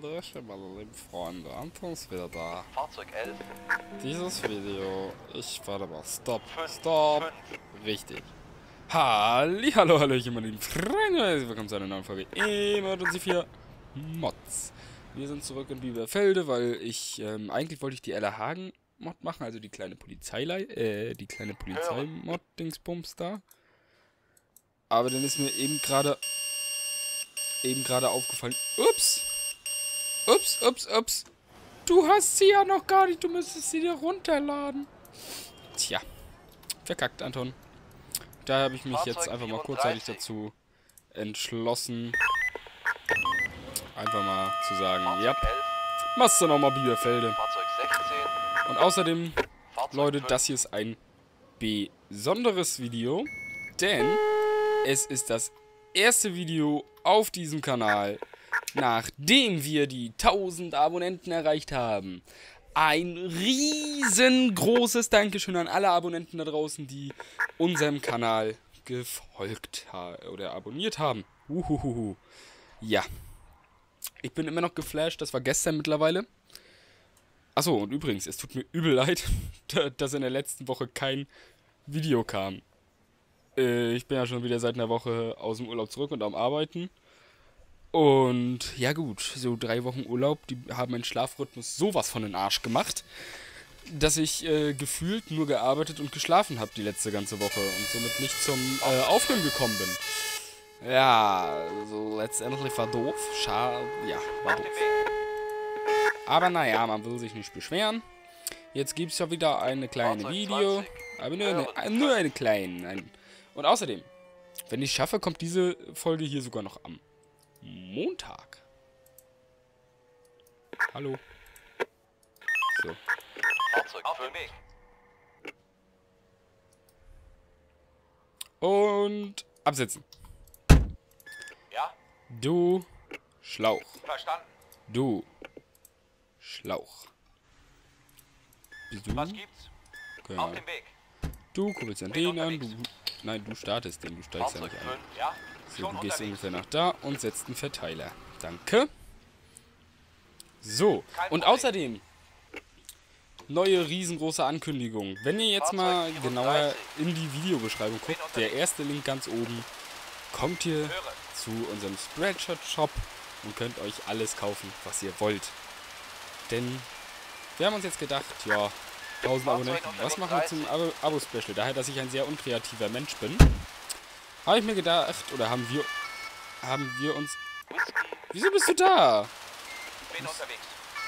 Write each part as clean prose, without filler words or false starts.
Hallöchen, meine lieben Freunde. Anton ist wieder da. Fahrzeug 11. Dieses Video, warte mal, stopp, 5. stopp. Richtig. Hallo, Hallöchen, meine lieben Freunde. Willkommen zu einer neuen Folge Emergency 4 Mods. Wir sind zurück in Biberfelde, weil eigentlich wollte ich die Ella Hagen Mod machen, also die kleine Polizei-Mod-Dingsbums da. Aber dann ist mir eben gerade aufgefallen, ups. Du hast sie ja noch gar nicht, du müsstest sie dir runterladen. Tja, verkackt, Anton. Da habe ich mich jetzt einfach mal kurzzeitig dazu entschlossen, einfach mal zu sagen, ja, machst du nochmal Biberfelde. Fahrzeug 16. Und außerdem, Fahrzeug Leute, 5. das hier ist ein besonderes Video, denn es ist das erste Video auf diesem Kanal, nachdem wir die 1000 Abonnenten erreicht haben. Ein riesengroßes Dankeschön an alle Abonnenten da draußen, die unserem Kanal gefolgt oder abonniert haben. Ja. Ich bin immer noch geflasht, das war gestern mittlerweile. Achso, und übrigens, es tut mir übel leid, dass in der letzten Woche kein Video kam. Ich bin ja schon wieder seit einer Woche aus dem Urlaub zurück und am Arbeiten. Und ja gut, so 3 Wochen Urlaub, die haben meinen Schlafrhythmus sowas von den Arsch gemacht, dass ich gefühlt nur gearbeitet und geschlafen habe die letzte ganze Woche und somit nicht zum Aufnehmen gekommen bin. Ja, so letztendlich war doof. Schade, ja, war doof. Aber naja, man will sich nicht beschweren. Jetzt gibt es ja wieder eine kleine Video, aber nur eine kleine. Und außerdem, wenn ich schaffe, kommt diese Folge hier sogar noch am Montag. Hallo. So. Fahrzeug auf dem Weg. Und absetzen. Ja, Du Schlauch. verstanden. Du Schlauch. Bist du? Was gibt's? Okay. Auf dem Weg. Du guckst an den an. Nein, du startest den. Du steigst ja Fahrzeug nicht 5. ein. Ja, So, schon du gehst unterwegs. ungefähr nach da und setzt einen Verteiler. Danke. So, Kein und Problem. außerdem neue riesengroße Ankündigung. Wenn ihr jetzt mal Fahrzeug genauer 34. in die Videobeschreibung guckt, der erste Link ganz oben, kommt ihr Höre. zu unserem Spreadshirt-Shop und könnt euch alles kaufen, was ihr wollt. Denn wir haben uns jetzt gedacht, ja, 1000 Abonnenten, was machen wir zum Abo-Special? Daher, dass ich ein sehr unkreativer Mensch bin, habe ich mir gedacht, oder haben wir uns... Whisky. Wieso bist du da? Bin unterwegs.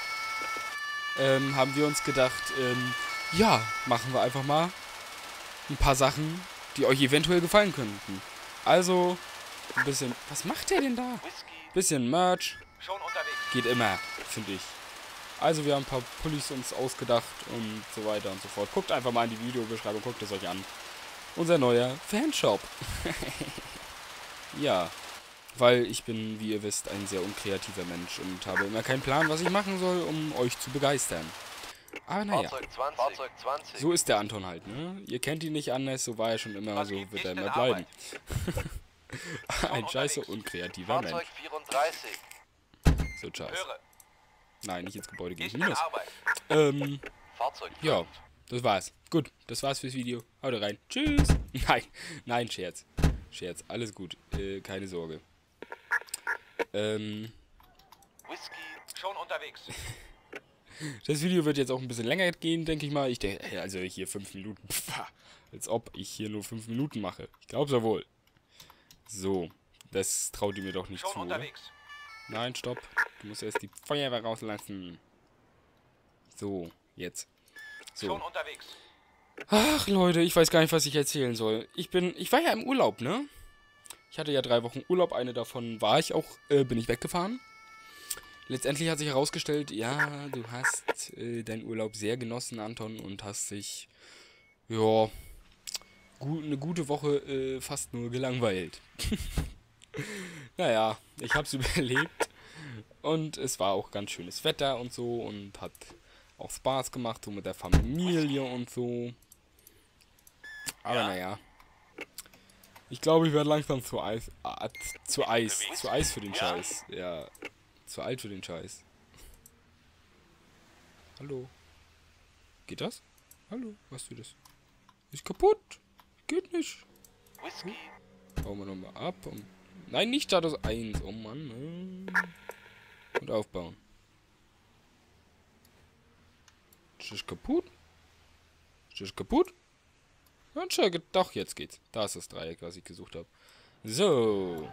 Haben wir uns gedacht, ja, machen wir einfach mal ein paar Sachen, die euch eventuell gefallen könnten. Also, ein bisschen... Was macht der denn da? Whisky. Bisschen Merch. Schon unterwegs. Geht immer, finde ich. Also, wir haben ein paar Pullis uns ausgedacht und so weiter und so fort. Guckt einfach mal in die Videobeschreibung, guckt es euch an. Unser neuer Fanshop. Ja, weil ich bin, wie ihr wisst, ein sehr unkreativer Mensch und habe immer keinen Plan, was ich machen soll, um euch zu begeistern. Aber naja, Fahrzeug 20. Fahrzeug 20. so ist der Anton halt, ne? Ihr kennt ihn nicht anders, so war er schon immer, Was so gibt wird nicht er in immer Arbeit? bleiben. Ein scheiße unterwegs. unkreativer Fahrzeug Mensch. 34. So scheiße. Höre. Nein, nicht ins Gebäude gehen. Nicht in Minus. Arbeit. Fahrzeug 5. Ja, das war's. Gut, das war's fürs Video. Haut rein. Tschüss. Nein, Scherz. Scherz, alles gut. Keine Sorge. Whisky. Schon unterwegs. Das Video wird jetzt auch ein bisschen länger gehen, denke ich mal. Ich denke, also hier 5 Minuten. Pfah, als ob ich hier nur 5 Minuten mache. Ich glaub's ja wohl. So, das traut ihr mir doch nicht Schon zu, oder? unterwegs. Nein, stopp. Du musst erst die Feuerwehr rauslassen. So, jetzt. So. Schon unterwegs. Ach, Leute, ich weiß gar nicht, was ich erzählen soll. Ich war ja im Urlaub, ne? Ich hatte ja 3 Wochen Urlaub, eine davon bin ich weggefahren. Letztendlich hat sich herausgestellt, ja, du hast deinen Urlaub sehr genossen, Anton, und hast dich, ja, eine gute Woche fast nur gelangweilt. Naja, ich hab's überlebt und es war auch ganz schönes Wetter und so und hat auch Spaß gemacht, so mit der Familie und so. Aber Ja. naja. Ich glaube, ich werde langsam zu Eis für den Ja. Scheiß. Ja. Zu alt für den Scheiß. Hallo. Geht das? Hallo, was du das? Ist kaputt. Geht nicht. Whisky. Bauen wir nochmal ab. Nein, nicht Status 1. Oh Mann. Und aufbauen. Ist das kaputt? Ist das kaputt? Ja, doch, jetzt geht's. Da ist das Dreieck, was ich gesucht habe. So.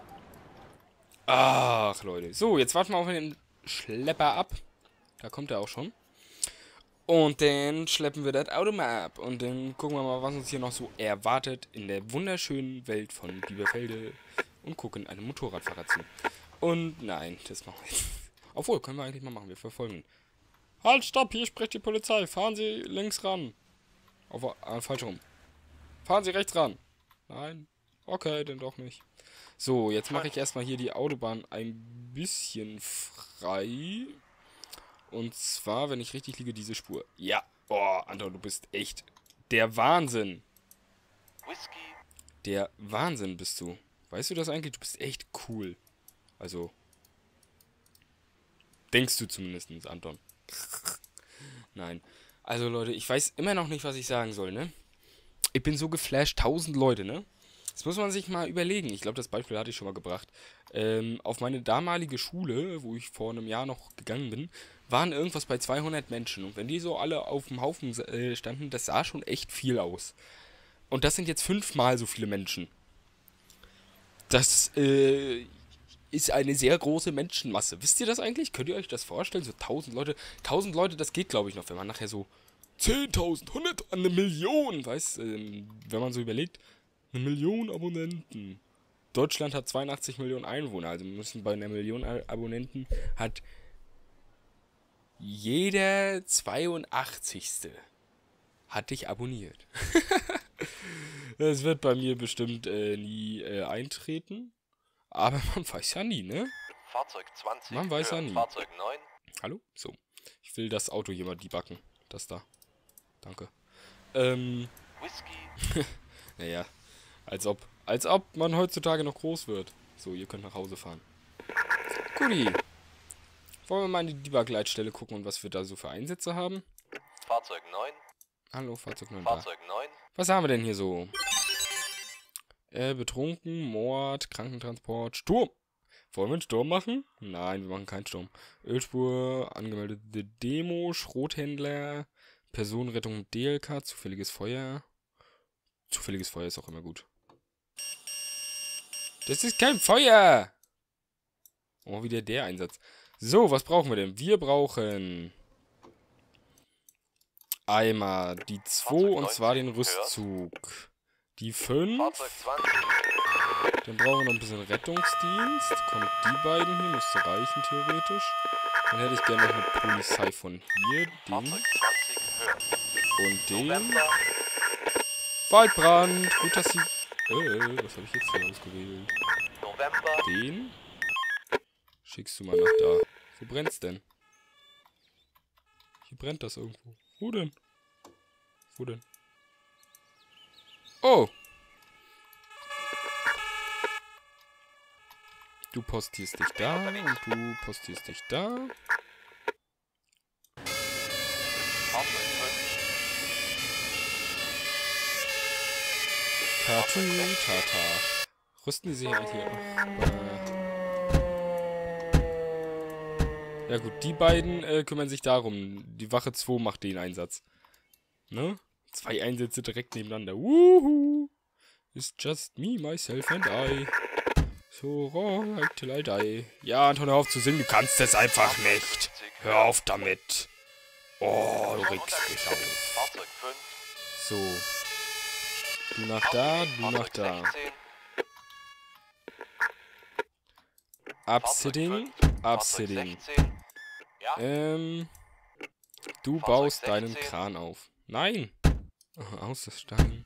Ach, Leute. So, jetzt warten wir auf den Schlepper ab. Da kommt er auch schon. Und dann schleppen wir das Auto mal ab. Und dann gucken wir mal, was uns hier noch so erwartet in der wunderschönen Welt von Bieberfelde. Und gucken einem Motorradfahrer zu. Und nein, das machen wir jetzt. Obwohl, können wir eigentlich mal machen. Wir verfolgen. Halt, stopp, hier spricht die Polizei. Fahren Sie links ran. Falsch rum. Fahren Sie rechts ran. Nein. Okay, dann doch nicht. So, jetzt mache ich erstmal hier die Autobahn ein bisschen frei. Und zwar, wenn ich richtig liege, diese Spur. Ja. Oh, Anton, du bist echt der Wahnsinn. Whisky. Der Wahnsinn bist du. Weißt du das eigentlich? Du bist echt cool. Also. Denkst du zumindest, Anton. Nein. Also, Leute, ich weiß immer noch nicht, was ich sagen soll, ne? Ich bin so geflasht. 1000 Leute, ne? Das muss man sich mal überlegen. Ich glaube, das Beispiel hatte ich schon mal gebracht. Auf meine damalige Schule, wo ich vor einem Jahr noch gegangen bin, waren irgendwas bei 200 Menschen. Und wenn die so alle auf dem Haufen standen, das sah schon echt viel aus. Und das sind jetzt 5-mal so viele Menschen. Das ist eine sehr große Menschenmasse. Wisst ihr das eigentlich? Könnt ihr euch das vorstellen? So 1000 Leute. 1000 Leute, das geht, glaube ich, noch. Wenn man nachher so 10.000, 100, 1.000.000, weißt wenn man so überlegt, 1 Million Abonnenten. Deutschland hat 82 Millionen Einwohner. Also müssen bei einer Million Abonnenten hat jeder 82. hat dich abonniert. Das wird bei mir bestimmt nie eintreten. Aber man weiß ja nie, ne? Fahrzeug 20. Man weiß ja nie. Fahrzeug 9. Hallo? So. Ich will das Auto hier mal debuggen. Das da. Danke. Whisky. Naja. Als ob man heutzutage noch groß wird. So, ihr könnt nach Hause fahren. Guti. Wollen wir mal in die Debug-Leitstelle gucken und was wir da so für Einsätze haben? Fahrzeug 9. Hallo, Fahrzeug 9. Fahrzeug 9. Was haben wir denn hier so? Betrunken, Mord, Krankentransport, Sturm. Wollen wir einen Sturm machen? Nein, wir machen keinen Sturm. Ölspur, angemeldete Demo, Schrothändler, Personenrettung DLK, zufälliges Feuer. Zufälliges Feuer ist auch immer gut. Das ist kein Feuer! Oh, wieder der Einsatz. So, was brauchen wir denn? Wir brauchen einmal die 2, und zwar den Rüstzug. Die 5. Dann brauchen wir noch ein bisschen Rettungsdienst. Kommt die beiden hier, müsste reichen theoretisch. Dann hätte ich gerne noch eine Polizei von hier. Den. Und den. Waldbrand. Gut, dass sie... was habe ich jetzt hier ausgewählt? Den. Schickst du mal nach da. Wo brennt's denn? Hier brennt das irgendwo. Wo denn? Wo denn? Oh! Du postierst dich da und du postierst dich da. Tata. Rüsten die sich eigentlich hier auf? Ja gut, die beiden kümmern sich darum. Die Wache 2 macht den Einsatz. Ne? 2 Einsätze direkt nebeneinander. Woohoo! It's just me, myself and I. So right till I die. Ja, Anton, hör auf zu singen. Du kannst es einfach nicht. Hör auf damit. Oh, du regst mich auf. So. Du nach da, du nach da. Upsitting, upsitting. Du baust deinen Kran auf. Nein! Aussteigen.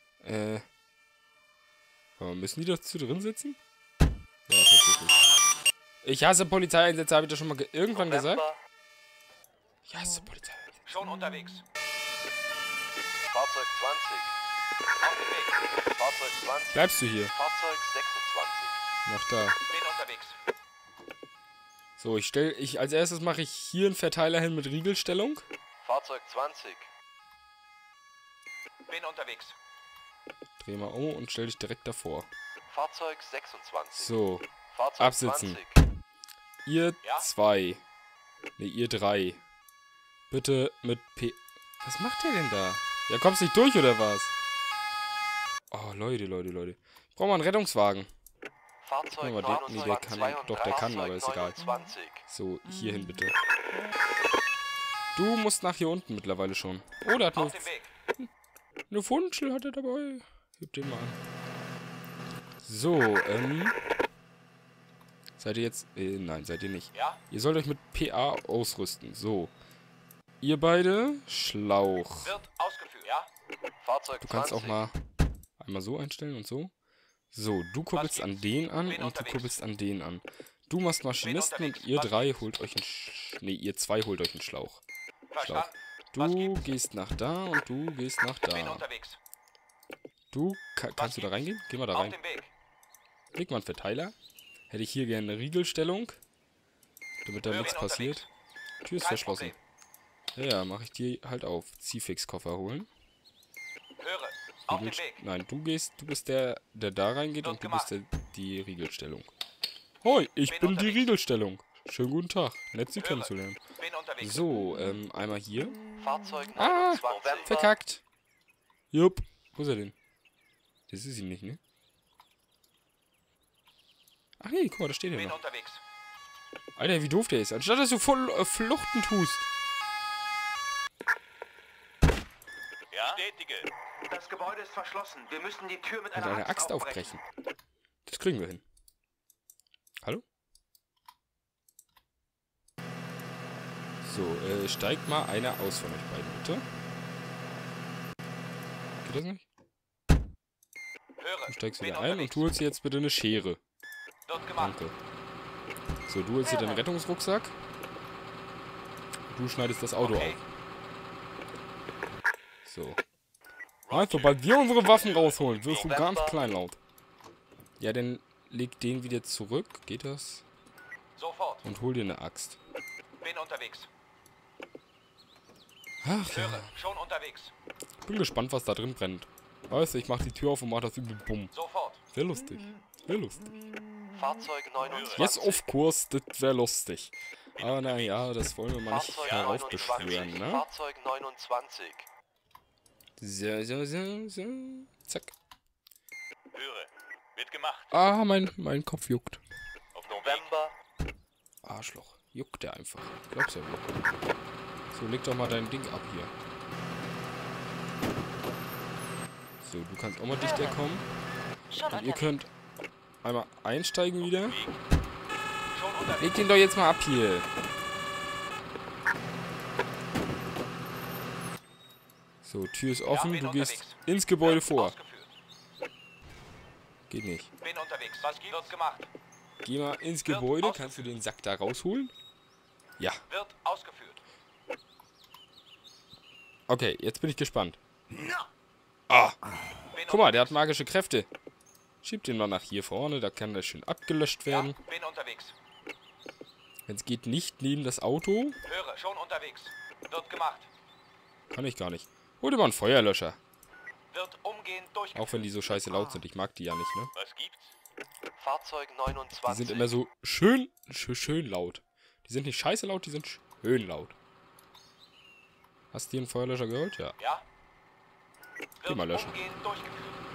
Müssen die dazu drin sitzen? Ja, tatsächlich. Ich hasse Polizeieinsätze, habe ich das schon mal irgendwann gesagt? Ich hasse Polizeieinsätze. Schon unterwegs. Fahrzeug 20. Auf dem Weg. Fahrzeug 20. Bleibst du hier? Fahrzeug 26. Nach da. Bin unterwegs. So, als erstes mache ich hier einen Verteiler hin mit Riegelstellung. Fahrzeug 20. Bin unterwegs. Dreh mal um und stell dich direkt davor. Fahrzeug 26. So, Fahrzeug absitzen. 20. ihr Ja? 2. Ne, ihr 3. Bitte mit P... Was macht der denn da? Ja, kommst nicht durch, oder was? Oh, Leute. Brauchen wir einen Rettungswagen. Fahrzeug Ja, aber der kann, 29. doch, der kann, aber ist egal. 29. So, hierhin bitte. Du musst nach hier unten mittlerweile schon. Oh, der hat Auf dem Weg. eine Funschel hat er dabei. Gib den mal an. So, seid ihr jetzt... nein, seid ihr nicht. Ja? Ihr sollt euch mit PA ausrüsten. So. Ihr beide, Schlauch. Wird ausgeführt. Ja? Fahrzeug Du kannst 20. auch mal einmal so einstellen und so. So, du kuppelst an den an und du kuppelst an den an. Du machst Maschinisten und ihr 3 holt euch einen... Ne, ihr 2 holt euch einen Schlauch. Verstanden. Du gehst nach da und du gehst nach Bin da. unterwegs. Du, kannst du da reingehen? Geh mal da Auf rein. dem Weg. Leg mal einen Verteiler. Hätte ich hier gerne eine Riegelstellung. Damit da Höre nichts ihn passiert. Tür ist Kein verschlossen. Ja, mach ich die halt auf. Ziehfix-Koffer holen. Höre. Auf dem Weg. Nein, du bist der da reingeht Wird und du gemacht. bist die Riegelstellung. Hoi, ich bin die unterwegs. Riegelstellung. Schönen guten Tag. Nett, Sie Höre. kennenzulernen. Bin unterwegs. So, einmal hier. Fahrzeug Ah, 29. verkackt. Jupp. Wo ist er denn? Das ist ihn nicht, ne? Ach nee, guck mal, da steht er Bin noch. unterwegs. Alter, wie doof der ist. Anstatt dass du voll Fluchten tust. Ja? Bestätige. Das Gebäude ist verschlossen. Wir müssen die Tür mit Mit einer einer Axt aufbrechen. Das kriegen wir hin. Hallo? So, steigt mal einer aus von euch beiden, bitte. Geht das nicht? Höre. Du steigst Bin wieder ein und unterwegs. du holst dir jetzt bitte eine Schere. Wird gemacht. Danke. So, du holst dir deinen Rettungsrucksack. Du schneidest das Auto Okay. auf. So. Also, sobald wir unsere Waffen rausholen, wirst du ganz kleinlaut. Ja, dann leg den wieder zurück. Geht das? Sofort. Und hol dir eine Axt. Bin unterwegs. Ach ja. Höre. Schon unterwegs. Bin gespannt, was da drin brennt. Weißt du, ich mach die Tür auf und mach das übel bumm. Sofort. Wär lustig. Wär lustig. Fahrzeug 29. Yes, of course, das wär lustig. Aber naja, das wollen wir mal nicht Fahrzeug heraufbeschwören, 29. ne? Fahrzeug 29. So. Zack. Höre. Wird gemacht. Ah, mein Kopf juckt. Auf November. Arschloch. Juckt der einfach. Glaubst ja wohl. So, leg doch mal dein Ding ab hier. So, du kannst auch mal dichter kommen. Und ihr könnt einmal einsteigen wieder. Schon unterwegs. Leg den doch jetzt mal ab hier. So, Tür ist offen. bin Du gehst unterwegs. ins Gebäude Wird vor. Ausgeführt. Geht nicht. Bin unterwegs. Was gibt's? Wird gemacht. Geh mal ins Gebäude. Kannst du den Sack da rausholen? Ja. Wird ausgeführt. Okay, jetzt bin ich gespannt. Ah, Bin guck mal, der hat magische Kräfte. Schieb den mal nach hier vorne. Da kann der schön abgelöscht Ja, werden. bin unterwegs. Jetzt geht nicht neben das Auto. Höre. Schon unterwegs. Wird gemacht. Kann ich gar nicht. Hol dir mal einen Feuerlöscher. Wird umgehend durchgeführt. Auch wenn die so scheiße laut sind. Ich mag die ja nicht, ne? Was gibt's? Fahrzeug Die 29. sind immer so schön laut. Die sind nicht scheiße laut, die sind schön laut. Hast du dir einen Feuerlöscher geholt? Ja. Ja? Geh mal löschen. Umgehend durchgeführt.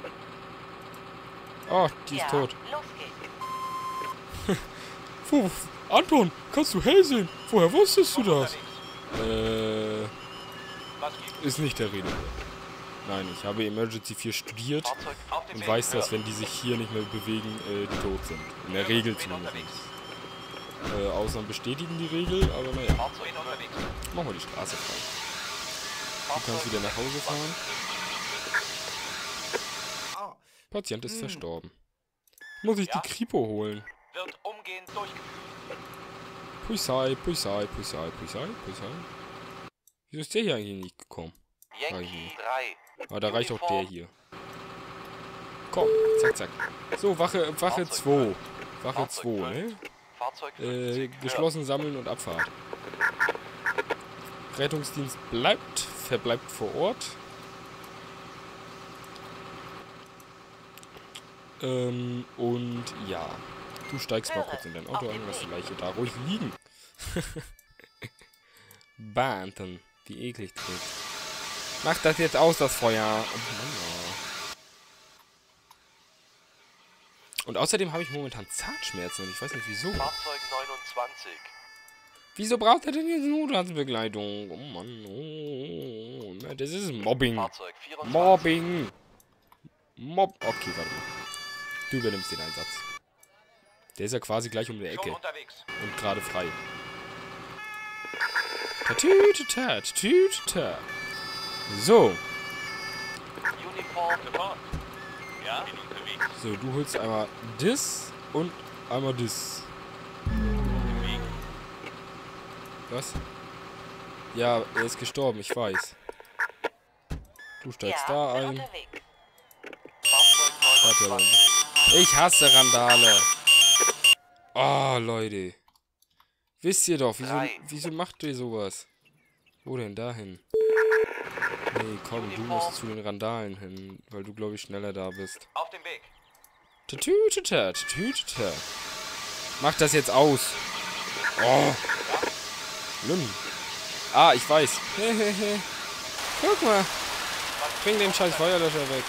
Oh, die ist tot. Los geht's. Anton, kannst du hell sehen? Woher wusstest du Schon das? unterwegs. Was gibt's? Ist nicht der Rede. Nein, ich habe Emergency 4 studiert Fahrzeug Auf dem und Weg. weiß, dass wenn die sich hier nicht mehr bewegen, die tot sind. In der Regel Bin zumindest. unterwegs. Ausnahmen bestätigen die Regel, aber naja. Fahrzeug Bin unterwegs. Machen wir die Straße frei. Du kannst wieder nach Hause fahren. Patient ist verstorben. Muss ich Ja? die Kripo holen? Wird umgehend durchgeführt. Puisai. Wieso ist der hier eigentlich nicht gekommen? Yankee 3. Aber da reicht auch der hier. Komm, zack. So, Wache 2. Wache 2, ne? Geschlossen sammeln und Abfahrt. Rettungsdienst verbleibt vor Ort. Und ja, du steigst mal kurz in dein Auto ein, lass die Leiche da ruhig liegen. Banten, wie eklig klingt. Mach das jetzt aus, das Feuer. Oh Mann, oh. Und außerdem habe ich momentan Zahnschmerzen und ich weiß nicht wieso. Fahrzeug 29. Wieso braucht er denn jetzt Notarztbegleitung? Oh Mann, oh. Das ist Mobbing. Fahrzeug 24. Mobbing. Okay, warte mal. Du übernimmst den Einsatz. Der ist ja quasi gleich um die Ecke. Schon unterwegs. Und gerade frei. Tatütetat. So. Uniform sofort. Ja, bin unterwegs. So, du holst einmal das und einmal das. Auf dem Weg. Was? Ja, er ist gestorben, ich weiß. Du steigst da ein. Warte, Leute. Ich hasse Randale. Oh, Leute. Wisst ihr doch, wieso macht ihr sowas? Wo denn dahin? Nee, komm, du musst zu den Randalen hin, weil du, glaube ich, schneller da bist. Auf dem Weg. Tatütetat. Mach das jetzt aus. Oh. Schlimm. Ah, ich weiß. Hehehe. Guck mal. Bring den scheiß Feuerlöscher weg.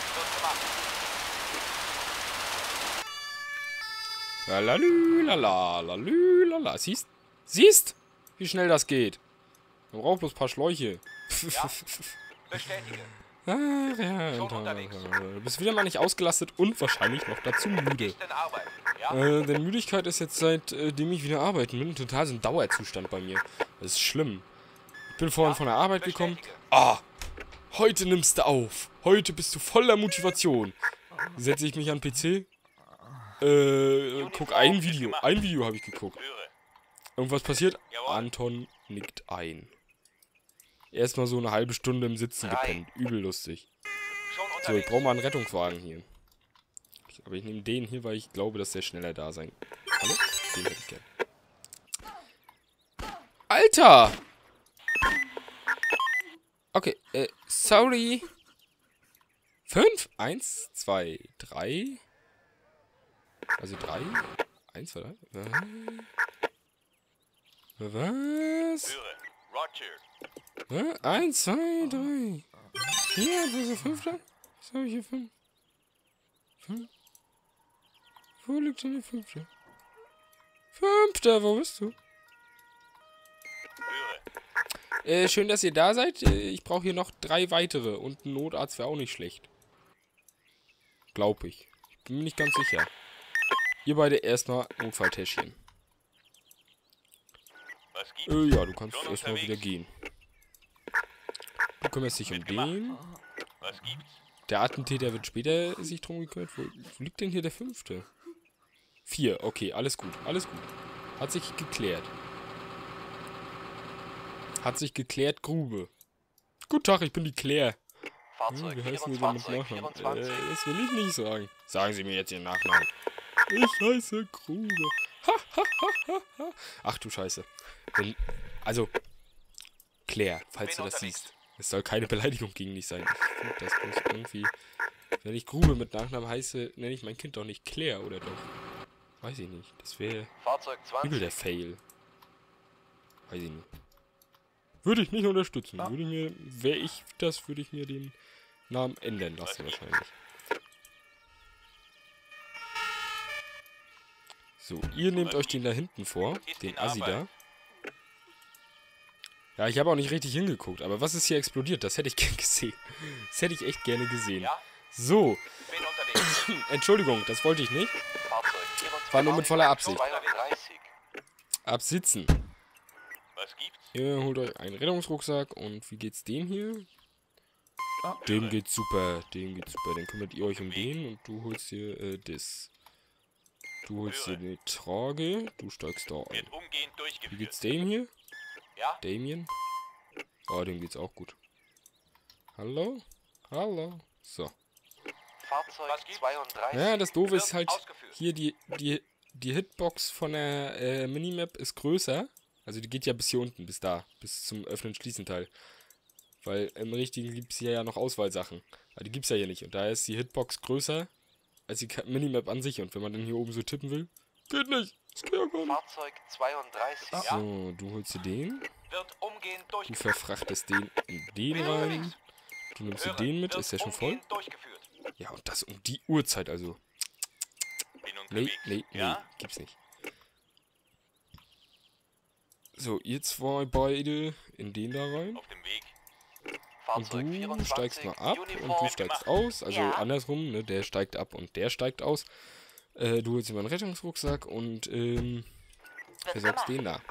Lalalala. Siehst? Wie schnell das geht. Man braucht bloß ein paar Schläuche. Ja. Bestätige. Ach ja, Schon unterwegs. du bist wieder mal nicht ausgelastet und wahrscheinlich noch dazu müde. Ist denn Arbeit? Ja. Denn Müdigkeit ist jetzt seitdem ich wieder arbeiten bin total so ein Dauerzustand bei mir. Das ist schlimm. Ich bin vorhin von der Arbeit gekommen. Ah, heute nimmst du auf. Heute bist du voller Motivation. Setze ich mich an den PC. Guck ein Video. Ein Video habe ich geguckt. Höre. Irgendwas passiert. Jawohl. Anton nickt ein. Erstmal so eine halbe Stunde im Sitzen gepennt. Übel lustig. Schon So, ich unterwegs. brauche mal einen Rettungswagen hier. Aber ich nehme den hier, weil ich glaube, dass der schneller da sein. Hallo? Den hätte ich gern. Alter! Okay, sorry. 5? 1, 2, 3. Also 3. 1, 2, 3. Was? Höre. Roger. 1, 2, 3. 4, das ist 5 da? Was habe ich hier? 5? 5? Wo liegt denn der 5? 5, wo bist du? Höre. Schön, dass ihr da seid. Ich brauche hier noch 3 weitere. Und ein Notarzt wäre auch nicht schlecht. Glaub ich. Ich bin mir nicht ganz sicher. Ihr beide erstmal Notfalltäschchen. Was gibt's? Ja, du kannst Schon erstmal wieder unterwegs. gehen. Du kümmerst dich um Mitgemacht. den. Was gibt's? Der Attentäter wird später sich drum gekümmert. Wo liegt denn hier der 5.? 4, okay, alles gut, alles gut. Hat sich geklärt. Grube. Guten Tag, ich bin die Claire. Fahrzeug Wie heißen die denn mit 24. Nachnamen? 24. Das will ich nicht sagen. Sagen Sie mir jetzt Ihren Nachnamen. Ich heiße Grube. Ach du Scheiße. Also, Claire, falls du das siehst. Es soll keine Beleidigung gegen dich sein. Ich finde das bloß irgendwie... Wenn ich Grube mit Nachnamen heiße, nenne ich mein Kind doch nicht Claire, oder doch? Weiß ich nicht. Das wäre Fahrzeug übel 20. der Fail. Weiß ich nicht. Würde ich nicht unterstützen. Wäre ich das, würde ich mir den Namen ändern lassen wahrscheinlich. So, ihr nehmt euch den da hinten vor. Den Assi da. Ja, ich habe auch nicht richtig hingeguckt. Aber was ist hier explodiert? Das hätte ich gern gesehen. Das hätte ich echt gerne gesehen. Ja. So. Bin unterwegs. Entschuldigung, das wollte ich nicht. Fahrzeug 24. War nur mit voller Absicht. 32. Absitzen. Was gibt's? Ihr holt euch einen Rettungsrucksack. Und wie geht's dem hier? Dem geht's super. Dem geht's super. Dann kümmert ihr euch um den. Und du holst hier das. Du holst hier eine Trage. Du steigst da ein. Wird umgehend Wie durchgeführt. geht's dem hier? Ja? Damien? Oh, dem geht's auch gut. Hallo? Hallo? So. Fahrzeug Was gibt's? 32. Ja, das Doofe ist Wird halt ausgeführt. hier die die Hitbox von der Minimap ist größer. Also die geht ja bis hier unten, bis da. Bis zum Öffnen-Schließen-Teil. Weil im richtigen gibt es hier ja noch Auswahlsachen. Aber die gibt es ja hier nicht. Und daher ist die Hitbox größer als die Minimap an sich. Und wenn man dann hier oben so tippen will, geht nicht. Das geht ja gar nicht. Fahrzeug 32. So, du holst dir den. Wird umgehend Du durchgeführt. verfrachtest den in den rein. Du nimmst dir den mit. Ist der schon voll? Durchgeführt. Ja, und das um die Uhrzeit, also. Bin Nee, unterwegs. nee, nee. Ja? Gibt's nicht. So, ihr zwei beide in den da rein. Auf dem Weg. Und Fahrzeug du 24. steigst mal ab und Uniform du steigst gemacht. aus. Also Ja. andersrum, ne? Der steigt ab und der steigt aus. Du holst dir mal einen Rettungsrucksack und Wird versorgst gemacht. den da.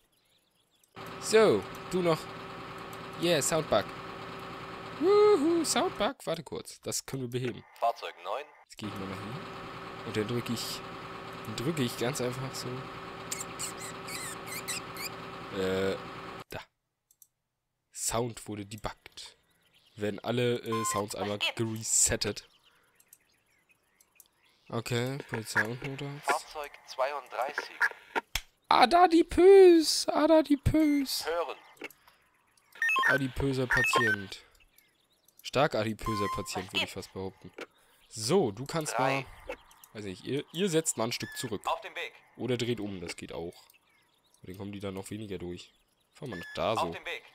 So, du noch. Yeah, Soundbug. Wuhu, Soundbug. Warte kurz, das können wir beheben. Fahrzeug 9. Jetzt gehe ich mal nach hier. Und dann drücke ich ganz einfach so. Da. Sound wurde debuggt. Werden alle Sounds einmal gibt's? geresettet. Okay, Polizei und Notarzt. Fahrzeug 32. Adadipös! Adadipös! Hören. Adipöser Patient. Stark adipöser Patient, würde ich fast behaupten. So, du kannst mal... 3. Weiß nicht, ihr setzt mal ein Stück zurück. Auf dem Weg. Oder dreht um, das geht auch. Und dann kommen die dann noch weniger durch. Fahr mal nach da Auf so. dem Weg.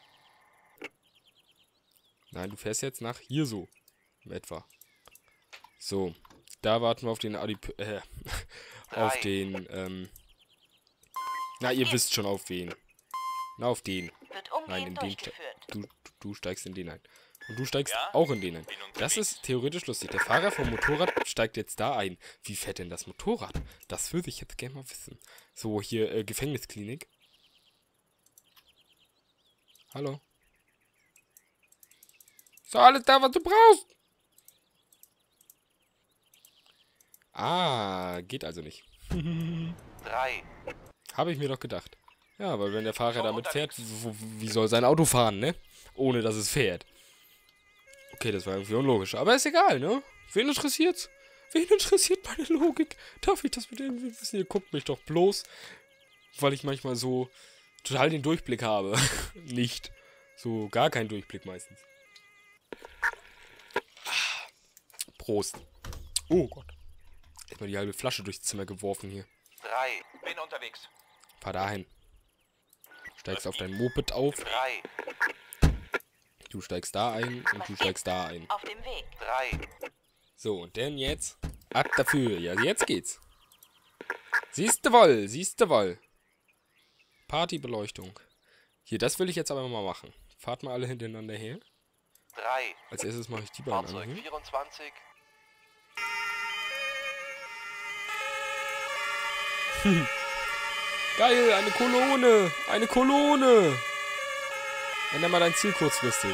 Nein, du fährst jetzt nach hier so. In etwa. So. Da warten wir auf den auf 3. den, na, ihr wisst schon auf wen. Na, auf den. Wird Nein, in umgehend den durchgeführt. du steigst in den ein. Und du steigst Ja? auch in den ein. Bin unterwegs. Das ist theoretisch lustig. Der Fahrer vom Motorrad steigt jetzt da ein. Wie fährt denn das Motorrad? Das würde ich jetzt gerne mal wissen. So, hier, Gefängnisklinik. Hallo? So, alles da, was du brauchst. Ah, geht also nicht. 3. Habe ich mir doch gedacht. Ja, weil wenn der Fahrer Schon damit fährt, unterwegs. wie soll sein Auto fahren, ne? Ohne dass es fährt. Okay, das war irgendwie unlogisch. Aber ist egal, ne? Wen interessiert's? Wen interessiert meine Logik? Darf ich das mit irgendwie wissen? Ihr guckt mich doch bloß, weil ich manchmal so total den Durchblick habe. Nicht. So gar keinen Durchblick meistens. Prost. Oh Gott. Erstmal die halbe Flasche durchs Zimmer geworfen hier. 3. Bin unterwegs. Fahr dahin. Steigst auf dein Moped auf. 3. Du steigst da ein und du steigst da ein. Auf dem Weg. 3. So, und dann jetzt ab dafür. Ja, jetzt geht's. Siehste wohl. Partybeleuchtung. Hier, das will ich jetzt aber mal machen. Fahrt mal alle hintereinander her. 3. Als erstes mache ich die beiden an Fahrzeug hier. 24. Geil, eine Kolonne. Eine Kolonne. Ändere mal dein Ziel kurzfristig.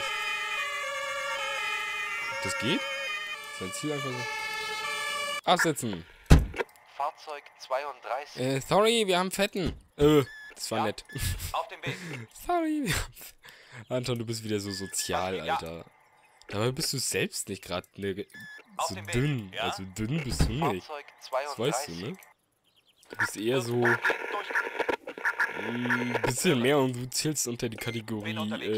Das geht? Ist dein Ziel einfach so. Absetzen. Fahrzeug 32. Sorry, wir haben Fetten. Das war Ja. nett. Auf dem Weg. Sorry. Anton, du bist wieder so sozial, Ja. Alter. Dabei bist du selbst nicht gerade Auf so dem Weg, dünn. ja? Also dünn bist du nicht. Fahrzeug Das 32. weißt du, ne? Du bist eher so Durchgeführt. ein bisschen mehr und du zählst unter die Kategorie,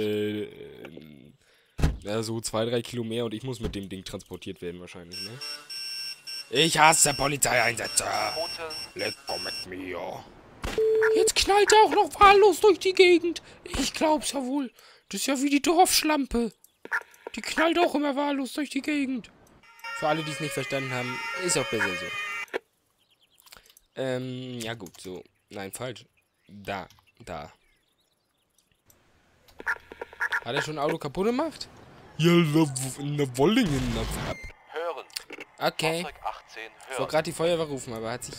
ja, so 2-3 Kilo mehr und ich muss mit dem Ding transportiert werden wahrscheinlich, ne? Ich hasse Polizeieinsätze. Tote. Lecker mit mir. Jetzt knallt er auch noch wahllos durch die Gegend. Ich glaub's ja wohl. Das ist ja wie die Dorfschlampe. Die knallt auch immer wahllos durch die Gegend. Für alle, die es nicht verstanden haben, ist auch besser so. Ja gut, so. Nein, falsch. Da. Hat er schon ein Auto kaputt gemacht? Ja, in der Wollingen. Hören. Okay. Fahrzeug 18. Ich wollte Hören. gerade die Feuerwehr rufen, aber hat sich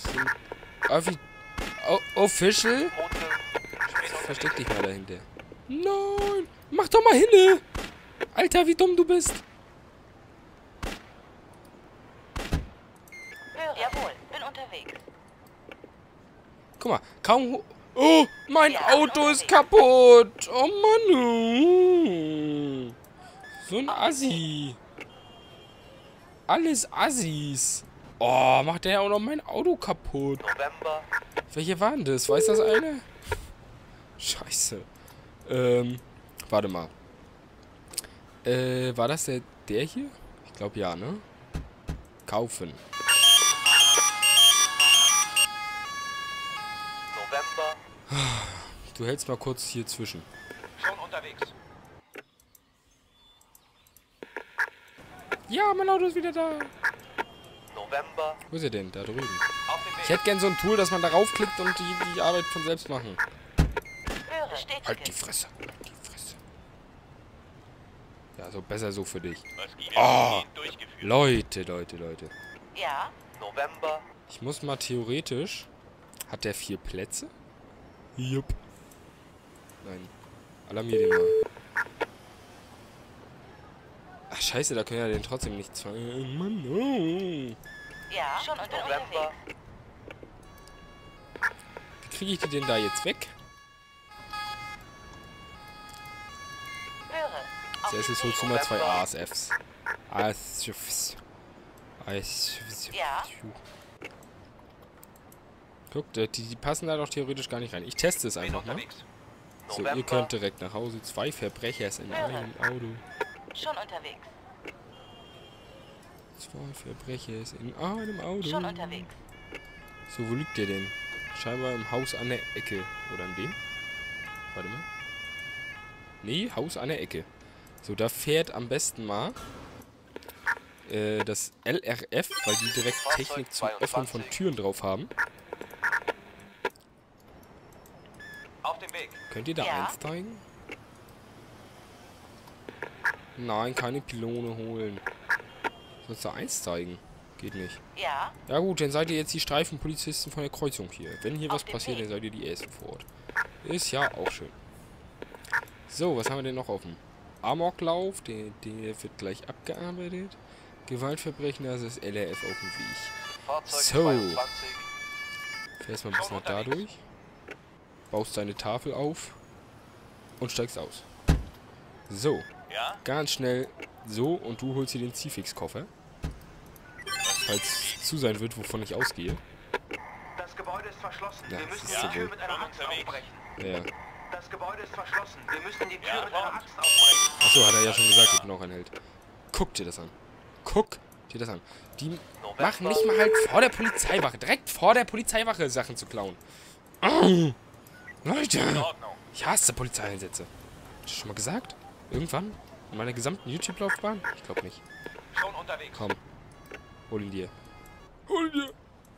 official. Tote. Versteck dich mal dahinter. Nein! Mach doch mal hinne! Alter, wie dumm du bist! Höre. Jawohl, bin unterwegs. Guck mal, kaum. Oh, mein Auto ist kaputt! Oh Mann! So ein Assi. Alles Assis. Oh, macht der auch noch mein Auto kaputt. November. Welche waren das? Weiß das eine? Scheiße. Warte mal. War das der hier? Ich glaube ja, ne? Kaufen. November. Du hältst mal kurz hier zwischen. Schon unterwegs. Ja, mein Auto ist wieder da. November. Wo ist er denn? Da drüben. Auf dem Ich Weg. hätte gern so ein Tool, dass man darauf klickt und die Arbeit von selbst machen. Höre. Bestätige. Halt die Fresse. Halt die Fresse. Ja, so besser so für dich. Was ging Oh. durchgeführt. Leute. Ja. November. Ich muss mal theoretisch... Hat der 4 Plätze? Jupp. Nein. Alarmier den mal. Ach, scheiße, da können ja den trotzdem nicht fahren. Mann, oh. Ja. Schon November. unterwegs. Wie kriege ich die denn da jetzt weg? Höre. Auf Als erstes dem holst du Weg. mal 2 ASFs. ASFs. Ja. Guck, die passen da doch theoretisch gar nicht rein. Ich teste es Bin einfach mal. unterwegs. So, November. ihr könnt direkt nach Hause. 2 Verbrechers in einem Auto. Schon unterwegs. 2 Verbrechers in einem Auto. Schon unterwegs. So, wo liegt der denn? Scheinbar im Haus an der Ecke. Oder an dem? Warte mal. Nee, Haus an der Ecke. So, da fährt am besten mal das LRF, weil die direkt Fahrzeug Technik zum 22. Öffnen von Türen drauf haben. Auf dem Weg. Könnt ihr da Ja. einsteigen? Nein, keine Pylone holen. Sollst du einsteigen? Geht nicht. Ja. Ja gut, dann seid ihr jetzt die Streifenpolizisten von der Kreuzung hier. Wenn hier Auf was dem passiert, Weg. dann seid ihr die Ersten vor Ort. Ist ja auch schön. So, was haben wir denn noch offen? Amoklauf, der wird gleich abgearbeitet. Gewaltverbrechen, das ist LRF auf dem Weg. Fahrzeug So. 22. Fährst mal ein bisschen da durch. Baust deine Tafel auf. Und steigst aus. So, Ja? ganz schnell so. Und du holst dir den Ziefix-Koffer. Falls zu sein wird, wovon ich ausgehe. Das Gebäude ist verschlossen. Ja, Wir müssen siehst du die Tür wohl. mit einer Axt Unterwegs. aufbrechen. Ja. Das Gebäude ist verschlossen. Wir müssen die Tür Ja, mit einer und? Axt aufbrechen. Achso, hat er ja schon gesagt, ich bin auch ein Held. Guck dir das an. Guck dir das an. Die machen nicht mal halt vor der Polizeiwache, direkt vor der Polizeiwache Sachen zu klauen. Oh, Leute, In Ordnung. ich hasse Polizeieinsätze. Hast du schon mal gesagt? Irgendwann? In meiner gesamten YouTube-Laufbahn? Ich glaube nicht. Schon unterwegs. Komm. Hol ihn dir. Hol ihn dir.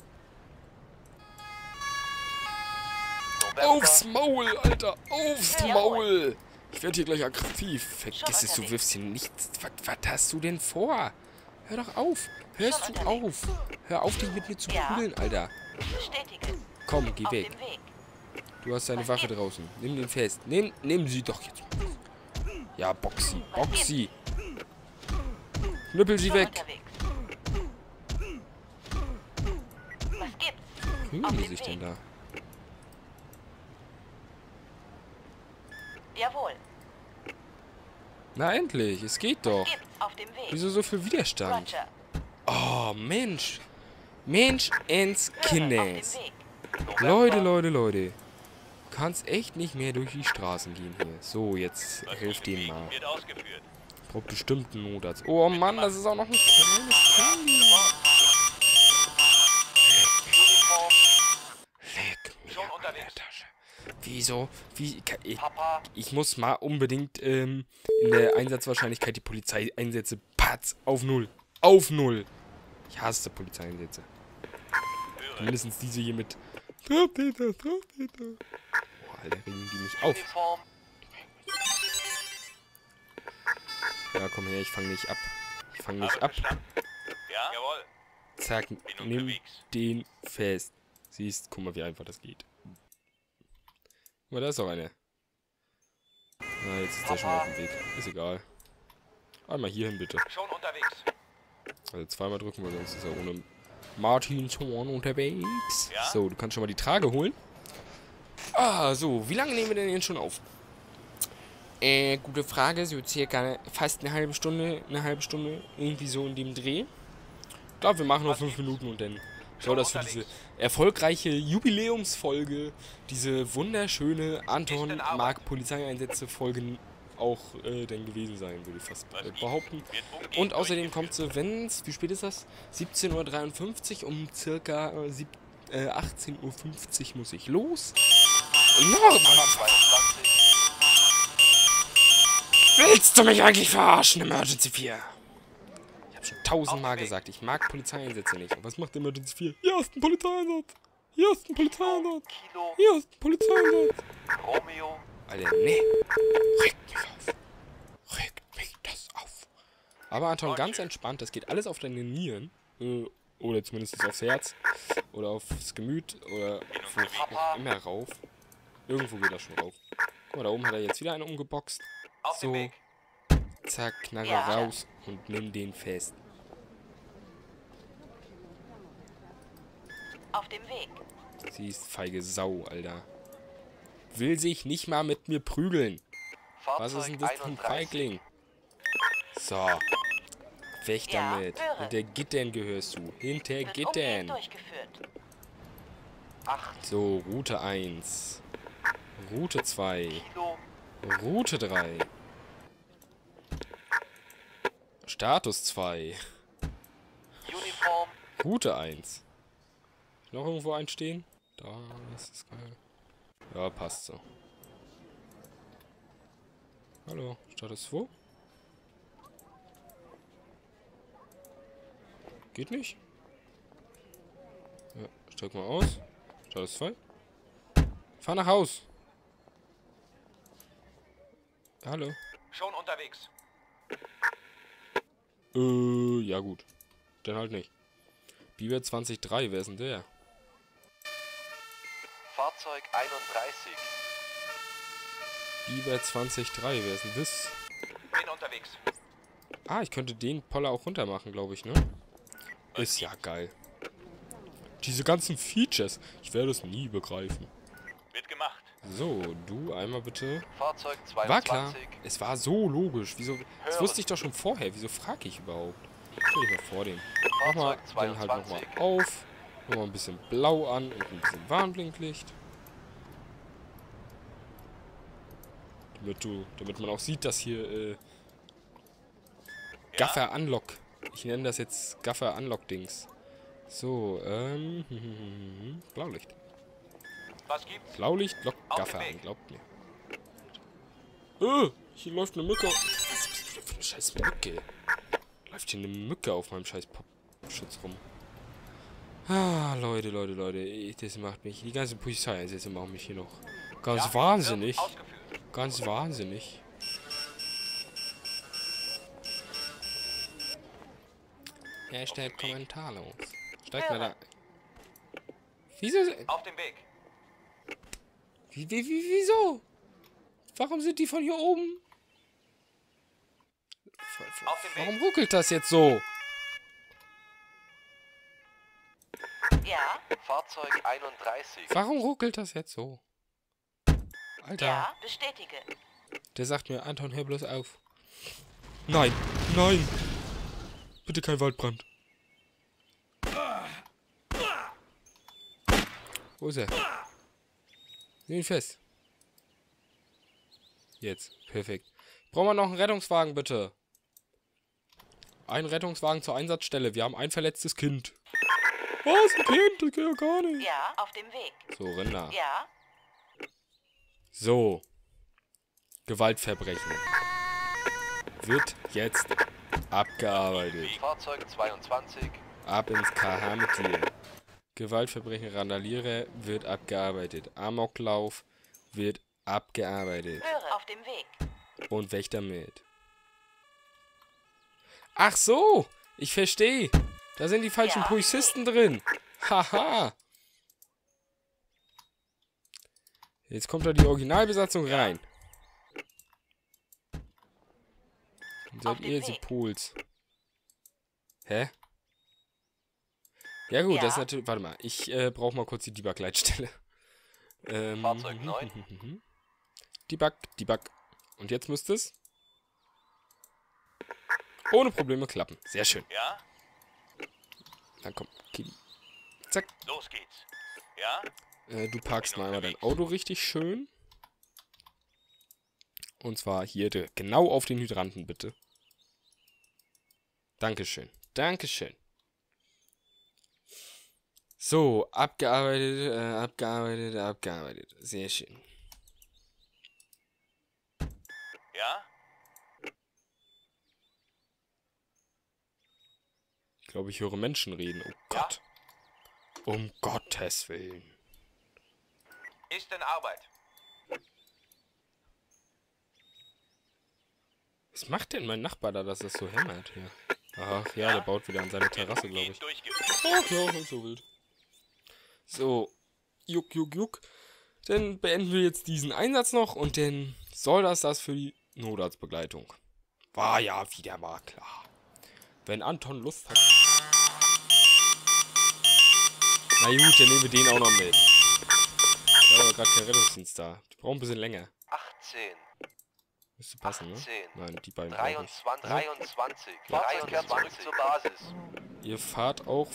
November. Aufs Maul, Alter. Aufs Ja, Maul. Ich werde hier gleich aggressiv. Vergiss Schon es, du unterwegs. wirfst hier nichts. Was hast du denn vor? Hör doch auf. Hörst Schon du unterwegs. auf. Hör auf, dich mit mir zu Ja. prügeln, Alter. Bestätige. Komm, geh Auf weg. dem Weg. Du hast deine Was Waffe gibt's? draußen. Nimm den fest. Nimm sie doch jetzt. Ja, box sie. Was Box sie. Knüppel sie Schon weg. unterwegs. Was gibt's? Prügeln Auf die dem sich denn Weg. da? Jawohl. Na endlich, es geht doch. Gibt's auf dem Weg. Wieso so viel Widerstand? Roger. Oh, Mensch. Mensch ins Höre. Auf Kindes. dem Weg. November. Leute. Du kannst echt nicht mehr durch die Straßen gehen hier. So, jetzt hilf dem mal. Wird ausgeführt. Braucht bestimmt einen Notarzt. Oh Mann, das ist auch noch ein kleines Kind. Uniform. Leck mir Schon an unterwegs. der Tasche. Wieso? Papa. Ich muss mal unbedingt in der Einsatzwahrscheinlichkeit die Polizeieinsätze patz auf 0. Auf 0. Ich hasse Polizeieinsätze. Mindestens diese hier mit Straftäter. Boah, Alter, regen die mich auf. Uniform. Ja, komm her, ich fange nicht ab. Ich fange nicht Habe ab. verstanden. Ja? Jawohl. Zack, Bin nimm unterwegs. den fest. Siehst, guck mal, wie einfach das geht. Guck mal, da ist doch einer. Na, jetzt ist der schon auf dem Weg. Ist egal. Einmal hier hin, bitte. Schon unterwegs. Also zweimal drücken, weil sonst ist er ohne Martinshorn unterwegs. Ja? So, du kannst schon mal die Trage holen. Ah, so, wie lange nehmen wir denn jetzt schon auf? Gute Frage, so circa fast eine halbe Stunde, irgendwie so in dem Dreh. Ich glaube, wir machen noch 5 Minuten und dann soll das für diese erfolgreiche Jubiläumsfolge, diese wunderschöne Anton mag Polizeieinsätze Folgen auch dann gewesen sein, würde ich fast behaupten. Und außerdem kommt sie, wenn's, wie spät ist das? 17:53 Uhr, um circa 18:50 Uhr muss ich los. Willst du mich eigentlich verarschen, Emergency 4? Ich habe schon 1000-mal gesagt, ich mag Polizeieinsätze nicht. Und was macht Emergency 4? Hier ist ein Polizeieinsatz. Hier ist ein Polizeieinsatz. Kilo, Hier ist ein Polizeieinsatz. Romeo, Alter, nee. Regt mich auf. Regt mich das auf. Aber Anton, ganz entspannt, das geht alles auf deine Nieren. Oder zumindest aufs Herz. Oder aufs Gemüt. Oder wo immer rauf. Irgendwo geht das schon rauf. Guck mal, da oben hat er jetzt wieder einen umgeboxt. Auf dem So. Weg. Zack, Knarre Ja. raus und nimm den fest. Auf dem Weg. Sie ist feige Sau, Alter. Will sich nicht mal mit mir prügeln. Was ist denn Fahrzeug das für ein 31. Feigling? So. Weg Ja, damit. höre. Hinter Gittern gehörst du. Hinter Wird umgehend Gittern. durchgeführt. 8 So, Route 1. Route 2. Kilo, Route 3. Status 2. Uniform, Route 1. Noch irgendwo einstehen? Da, das ist geil. Ja, passt so. Hallo, Status 2? Geht nicht? Ja, steig mal aus. Status 2. Fahr nach Haus. Hallo. Schon unterwegs. Ja gut. Dann halt nicht. Biber 20.3, wer ist denn der? Fahrzeug 31. Biber 20.3, wer ist denn das? Bin unterwegs. Ah, ich könnte den Poller auch runter machen, glaube ich, ne? Ist ja geil. Diese ganzen Features. Ich werde es nie begreifen. Wird gemacht. So, du einmal bitte. Fahrzeug 22. War klar. Es war so logisch. Wieso? Das wusste ich doch schon vorher. Wieso frage ich überhaupt? Stell ich mal vor dem. Mach mal Fahrzeug den halt nochmal 22. auf. Nochmal ein bisschen blau an und ein bisschen Warnblinklicht. Damit man auch sieht, dass hier Gaffer Unlock. Ich nenne das jetzt Gaffer Unlock Dings. So, Blaulicht. Was gibt's? Blaulicht lockt Auf Gaffer dem an, Weg. glaubt mir. Hier läuft eine Mücke. Was bist du denn für eine scheiß Mücke? Läuft hier eine Mücke auf meinem scheiß Popschutz rum. Ah, Leute. Das macht mich. Die ganzen Polizeieinsätze machen mich hier noch ganz wahnsinnig. Ausgeführt. Ganz wahnsinnig. Hashtag kommentarlos. Steig mal da. Wieso? Auf dem Weg. Wieso? Warum sind die von hier oben? Auf dem Weg. Warum ruckelt das jetzt so? Ja, Fahrzeug 31. Warum ruckelt das jetzt so? Alter, ja, bestätige. der sagt mir, Anton, hör bloß auf. Nein. Bitte kein Waldbrand. Wo ist er? Nimm ihn fest. Jetzt. Perfekt. Brauchen wir noch einen Rettungswagen, bitte? Ein Rettungswagen zur Einsatzstelle. Wir haben ein verletztes Kind. Was? Ein Kind? Das geht ja gar nicht. Ja, auf dem Weg. So, Rinder. Ja, So. Gewaltverbrechen. Wird jetzt abgearbeitet. Fahrzeug 22. Ab ins KH mit dir. Gewaltverbrechen, Randalierer wird abgearbeitet. Amoklauf wird abgearbeitet. höre. Auf dem Weg. Und weg damit. Ach so, ich verstehe. Da sind die falschen Ja. Polizisten drin. Haha. Jetzt kommt da die Originalbesatzung rein. Dann seid Auf dem ihr die Weg. Pools. Hä? Ja gut, Ja. das ist natürlich... Warte mal, ich brauche mal kurz die Debug-Leitstelle. Fahrzeug 9. Debug. Und jetzt müsste es ohne Probleme klappen. Sehr schön. Ja? Na komm, Kitty. Zack. Los geht's. Ja? Du parkst mal einmal dein Auto richtig schön. Und zwar hier genau auf den Hydranten, bitte. Dankeschön. Dankeschön. So, abgearbeitet, abgearbeitet. Sehr schön. Ja? Ich glaube, ich höre Menschen reden. Oh Gott. Um Gottes Willen. Ist in Arbeit. Was macht denn mein Nachbar da, dass das so hämmert hier? Ach ja, der baut wieder an seine Terrasse, glaube ich. Ach ja, ist so wild. So, juck. Dann beenden wir jetzt diesen Einsatz noch und dann soll das für die Notarztbegleitung. War ja wieder mal klar. Wenn Anton Lust hat. Na gut, dann nehmen wir den auch noch mit. Ich habe aber gerade keinen Rettungsdienst da. Die brauchen ein bisschen länger. 18, Müsste passen, 18, ne? Nein, die beiden brauchen nicht. 23, Fahrzeug kehrt zurück zur Basis. Ihr fahrt auch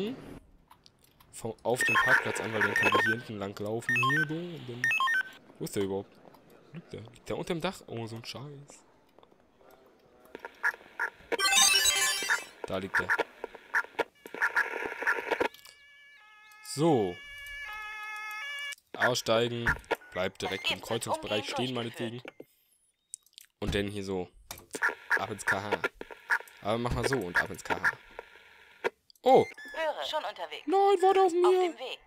auf dem Parkplatz an, weil dann könnt ihr hier hinten lang laufen. Hier, so, und dann... Wo ist der überhaupt? Liegt der unter dem Dach? Oh, so ein Scheiß. Da liegt er. So. Aussteigen. Bleibt direkt im Kreuzungsbereich stehen, meinetwegen. Und dann hier so. Ab ins KH. Aber mach mal so und ab ins KH. Oh! Höre, schon unterwegs. Nein, warte auf Auf mir! dem Weg.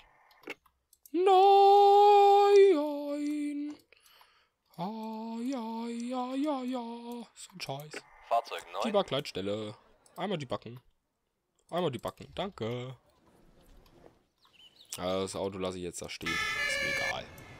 Nein! Ja. So ein Scheiß. Fahrzeug Die 9, Backleitstelle. Einmal die Backen. Danke. Das Auto lasse ich jetzt da stehen. Ist mir egal.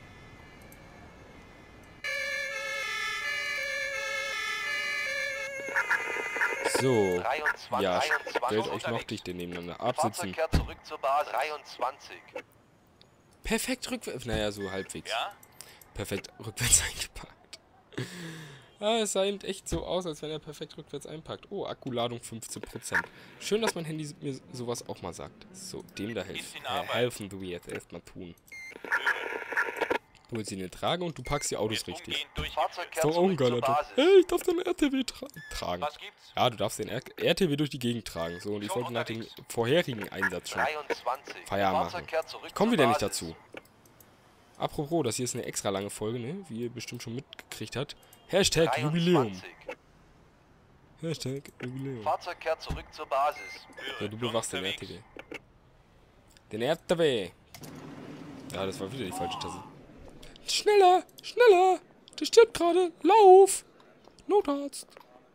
So. 23, Ja, 23 stellt euch noch unterwegs. dicht nebeneinander. Fahrzeug Absitzen. kehrt zurück zur Basis. 23, Perfekt rückwärts. Naja, so halbwegs. Ja? Perfekt rückwärts eingepackt. Es sah eben echt so aus, als wenn er perfekt rückwärts einpackt. Oh, Akkuladung 15%. Schön, dass mein Handy mir sowas auch mal sagt. So, dem da helfen du jetzt erstmal tun. Du holst ihn in den Trage und du packst die Autos richtig. Fahrzeug Ist kehrt doch auch ein zurück zur geiler Job. Basis. Hey, ich darf den RTW tragen. Was gibt's? Ja, du darfst den RTW durch die Gegend tragen. So, und ich wollte nach dem vorherigen Einsatz schon 23, Feierabend Fahrzeug machen. kehrt zurück Ich komme zur wieder nicht Basis. dazu. Apropos, das hier ist eine extra lange Folge, ne? Wie ihr bestimmt schon mitgekriegt habt. Hashtag Jubiläum. 23, Hashtag Jubiläum. Fahrzeug kehrt zurück zur Basis. Ja, du bewachst den RTW. Den RTW. Ja, das war wieder die falsche Tasse. Schneller! Der stirbt gerade! Lauf! Notarzt!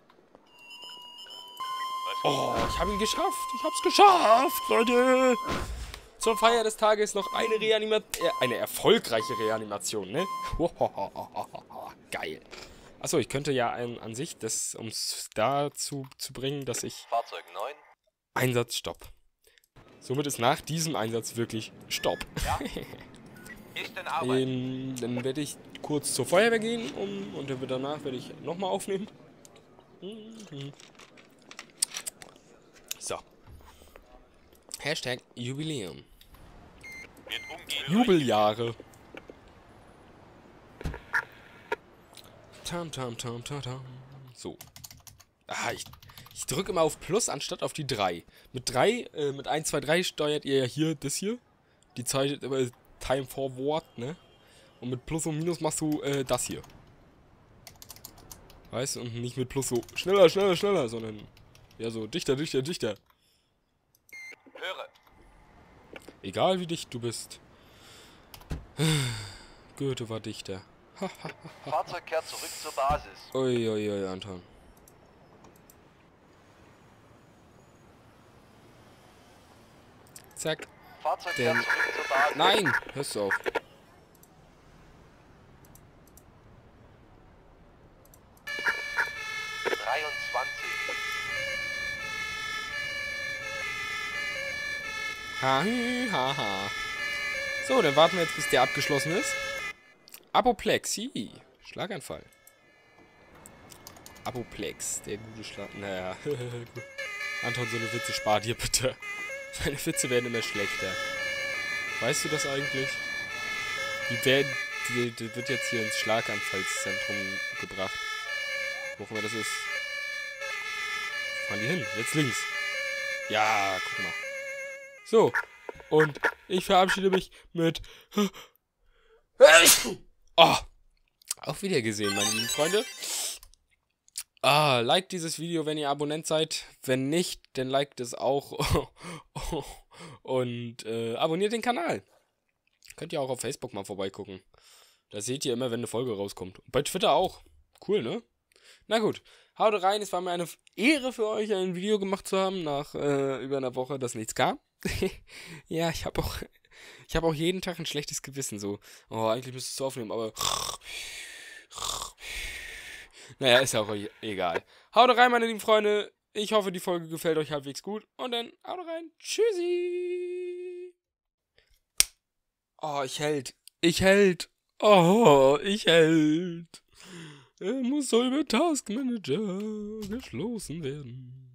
Oh, ich habe ihn geschafft! Ich hab's geschafft, Leute! Zur Feier des Tages noch eine erfolgreiche Reanimation, ne? Geil. Achso, ich könnte ja an sich, um es dazu zu bringen, dass ich... Fahrzeug 9, Einsatz, Stopp. Somit ist nach diesem Einsatz wirklich Stopp. Ist in Arbeit. Dann werde ich kurz zur Feuerwehr gehen und dann danach werde ich nochmal aufnehmen. So. Hashtag Jubiläum. Wird umgehend Jubeljahre. Tam. So. Ich drücke immer auf Plus anstatt auf die 3. Mit 1, 2, 3 steuert ihr ja hier das hier. Die Zeit Time Forward, ne? Und mit Plus und Minus machst du das hier. Weißt du? Und nicht mit Plus so schneller, sondern ja so dichter. Höre. Egal wie dicht du bist. Goethe war Dichter. Fahrzeug kehrt zurück zur Basis. Ui, Anton. Zack. Fahrzeug Den- kehrt zurück zur Basis. Nein! Hörst du auf. Ha. So, dann warten wir jetzt, bis der abgeschlossen ist. Apoplexie. Schlaganfall. Apoplex, der gute Schlag... Naja, Anton, so eine Witze spar dir bitte. Meine Witze werden immer schlechter. Weißt du das eigentlich? Die wird jetzt hier ins Schlaganfallszentrum gebracht. Wo auch immer das ist. Wo fahren die hin? Jetzt links. Ja, guck mal. So. Und ich verabschiede mich mit... Oh. Auf Wiedergesehen, meine lieben Freunde. Liked dieses Video, wenn ihr Abonnent seid. Wenn nicht, dann liked es auch. Und abonniert den Kanal. Könnt ihr auch auf Facebook mal vorbeigucken. Da seht ihr immer, wenn eine Folge rauskommt. Und bei Twitter auch. Cool, ne? Na gut. Haut rein. Es war mir eine Ehre für euch, ein Video gemacht zu haben, nach über einer Woche, dass nichts kam. Ja, ich habe auch jeden Tag ein schlechtes Gewissen. So, oh, eigentlich müsstest du aufnehmen, aber... Naja, ist ja auch egal. Haut rein, meine lieben Freunde. Ich hoffe, die Folge gefällt euch halbwegs gut. Und dann haut rein. Tschüssi. Oh, ich hält. Oh, ich hält. Er muss doch über Taskmanager geschlossen werden.